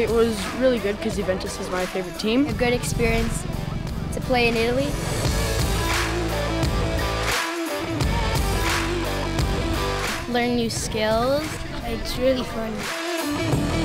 It was really good because Juventus is my favorite team. A good experience to play in Italy. Learn new skills. It's really fun.